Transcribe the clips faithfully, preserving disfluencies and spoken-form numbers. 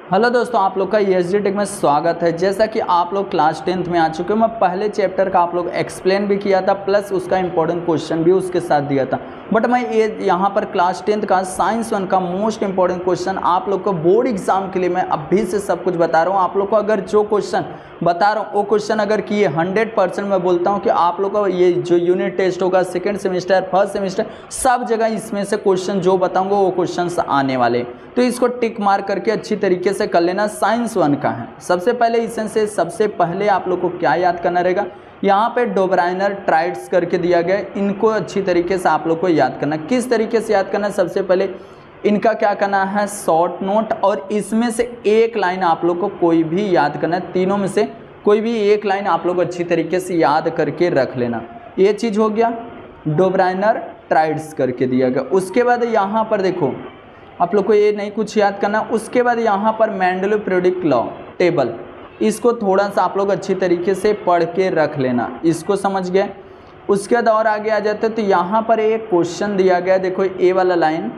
Hello दोस्तों, आप लोग का एस डी टेक में स्वागत है। जैसा कि आप लोग क्लास टेंथ में आ चुके हो, मैं पहले चैप्टर का आप लोग एक्सप्लेन भी किया था, प्लस उसका इंपॉर्टेंट क्वेश्चन भी उसके साथ दिया था। बट मैं ये यहाँ पर क्लास टेंथ का साइंस वन का मोस्ट इंपॉर्टेंट क्वेश्चन आप लोग को बोर्ड एग्जाम के लिए मैं अभी से सब कुछ बता रहा हूँ। आप लोग को अगर जो क्वेश्चन बता रहा हूँ वो क्वेश्चन अगर किए हंड्रेड परसेंट मैं बोलता हूँ कि आप लोग का ये जो यूनिट टेस्ट होगा, सेकेंड सेमेस्टर, फर्स्ट सेमेस्टर, सब जगह इसमें से क्वेश्चन जो बताऊँगा वो क्वेश्चन आने वाले। तो इसको टिक मार करके अच्छी तरीके से कर लेना। साइंस वन का है। सबसे पहले इसमें से सबसे पहले आप लोग को क्या याद करना रहेगा, यहाँ पे डोब्राइनर ट्राइड्स करके दिया गया है, इनको अच्छी तरीके से आप लोग को याद करना। किस तरीके से याद करना, सबसे पहले इनका क्या करना है, शॉर्ट नोट, और इसमें से एक लाइन आप लोग को कोई भी याद करना है। तीनों में से कोई भी एक लाइन आप लोग अच्छी तरीके से याद करके रख लेना। ये चीज़ हो गया, डोब्राइनर ट्राइड्स करके दिया गया। उसके बाद यहाँ पर देखो, आप लोग को ये नहीं कुछ याद करना। उसके बाद यहाँ पर मेंडल पीरियोडिक लॉ टेबल, इसको थोड़ा सा आप लोग अच्छी तरीके से पढ़ के रख लेना, इसको समझ गए। उसके बाद और आगे आ जाते तो यहाँ पर एक क्वेश्चन दिया गया, देखो ए वाला लाइन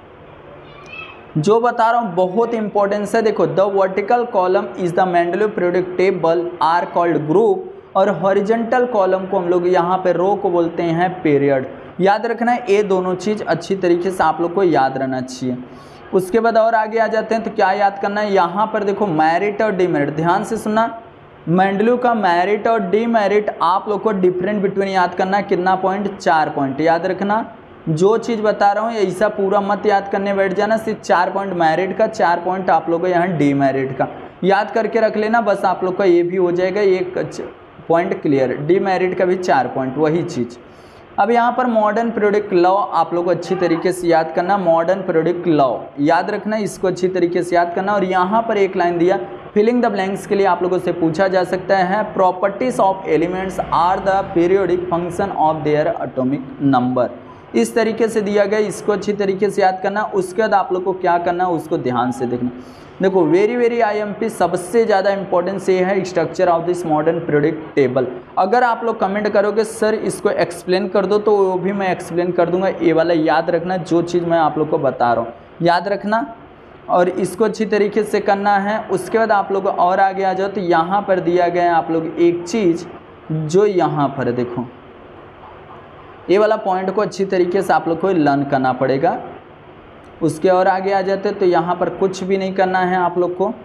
जो बता रहा हूँ बहुत इंपॉर्टेंस है। देखो, the vertical column is the Mendel periodic table are called group, और हॉरिजॉन्टल कॉलम को हम लोग यहाँ पे रो को बोलते हैं पीरियड। याद रखना है, ये दोनों चीज़ अच्छी तरीके से आप लोग को याद रहना चाहिए। उसके बाद और आगे आ जाते हैं तो क्या याद करना है, यहाँ पर देखो मेरिट और डीमेरिट, ध्यान से सुनना। मेंडल का मेरिट और डीमेरिट आप लोग को डिफरेंट बिटवीन याद करना है। कितना पॉइंट, चार पॉइंट। याद रखना, जो चीज़ बता रहा हूँ ऐसा पूरा मत याद करने बैठ जाना। सिर्फ चार पॉइंट मेरिट का, चार पॉइंट आप लोग को यहाँ डीमेरिट का याद करके रख लेना। बस आप लोग का ये भी हो जाएगा, एक पॉइंट क्लियर। डीमेरिट का भी चार पॉइंट, वही चीज़। अब यहाँ पर मॉडर्न पीरियोडिक लॉ आप लोग को अच्छी तरीके से याद करना। मॉडर्न पीरियोडिक लॉ याद रखना, इसको अच्छी तरीके से याद करना। और यहाँ पर एक लाइन दिया, फिलिंग द ब्लैंक्स के लिए आप लोगों से पूछा जा सकता है, properties of elements are the periodic function of their atomic number. इस तरीके से दिया गया, इसको अच्छी तरीके से याद करना। उसके बाद आप लोग को क्या करना, उसको ध्यान से देखना। देखो, वेरी वेरी आईएमपी सबसे ज़्यादा इंपॉर्टेंस ये है, structure of this modern periodic table. अगर आप लोग कमेंट करोगे सर इसको एक्सप्लेन कर दो, तो वो भी मैं एक्सप्लेन कर दूंगा। ये वाला याद रखना, जो चीज़ मैं आप लोग को बता रहा हूँ याद रखना, और इसको अच्छी तरीके से करना है। उसके बाद आप लोग और आगे आ जाओ तो यहाँ पर दिया गया है आप लोग एक चीज़, जो यहाँ पर देखो, ये वाला पॉइंट को अच्छी तरीके से आप लोग को लर्न करना पड़ेगा। उसके और आगे आ जाते तो यहाँ पर कुछ भी नहीं करना है आप लोग को।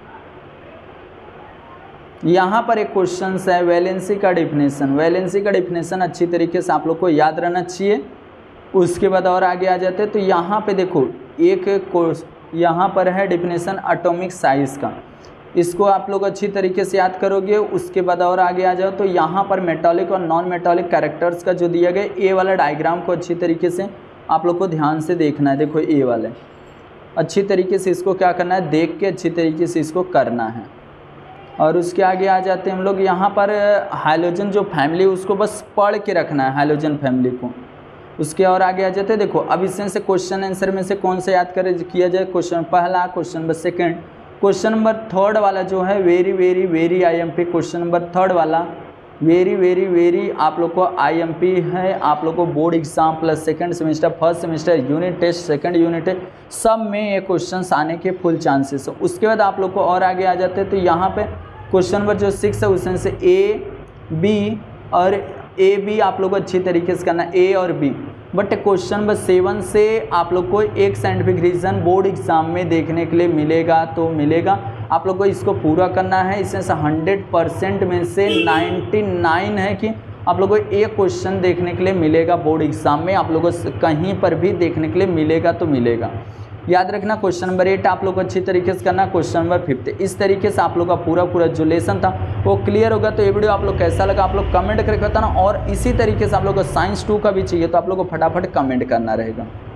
यहाँ पर एक क्वेश्चन है, वैलेंसी का डिफिनेशन। वैलेंसी का डिफिनेशन अच्छी तरीके से आप लोग को याद रहना चाहिए। उसके बाद और आगे आ जाते तो यहाँ पे देखो एक कोर्स यहाँ पर है डिफिनेशन एटॉमिक साइज का, इसको आप लोग अच्छी तरीके से याद करोगे। उसके बाद और आगे आ जाओ तो यहाँ पर मेटालिक और नॉन मेटालिक कैरेक्टर्स का जो दिया गया, ए वाला डायग्राम को अच्छी तरीके से आप लोग को ध्यान से देखना है। देखो ए वाले अच्छी तरीके से इसको क्या करना है, देख के अच्छी तरीके से इसको करना है। और उसके आगे आ जाते हैं हम लोग, यहाँ पर हाइड्रोजन जो फैमिली उसको बस पढ़ के रखना है, हाइड्रोजन फैमिली को। उसके और आगे आ जाते हैं, देखो अब इसमें से क्वेश्चन आंसर में से कौन सा याद कर किया जाए। क्वेश्चन पहला, question number second, question number third वाला जो है very very very IMP. Question number third वाला वेरी वेरी वेरी आप लोग को आईएमपी है। आप लोग को board exam plus second semester, first semester, unit test, second unit test, सब में ये क्वेश्चंस आने के फुल चांसेस है। उसके बाद आप लोग को और आगे आ जाते हैं तो यहाँ पे क्वेश्चन नंबर जो सिक्स है उसमें से ए बी और ए बी आप लोग को अच्छी तरीके से करना, ए और B. But question number seven से आप लोग को एक साइंटिफिक रीज़न बोर्ड एग्जाम में देखने के लिए मिलेगा, तो मिलेगा। आप लोग को इसको पूरा करना है। इसमें से हंड्रेड परसेंट में से नाइन्टी नाइन है कि आप लोग को एक क्वेश्चन देखने के लिए मिलेगा बोर्ड एग्जाम में, आप लोग को कहीं पर भी देखने के लिए मिलेगा तो मिलेगा। याद रखना, क्वेश्चन नंबर एट आप लोग को अच्छी तरीके से करना, क्वेश्चन नंबर फिफ्थ। इस तरीके से आप लोग का पूरा पूरा जो लेसन था वो क्लियर होगा। तो ये वीडियो आप लोग कैसा लगा आप लोग कमेंट करके बताना, और इसी तरीके से आप लोग को साइंस टू का भी चाहिए तो आप लोग को फटाफट कमेंट करना रहेगा।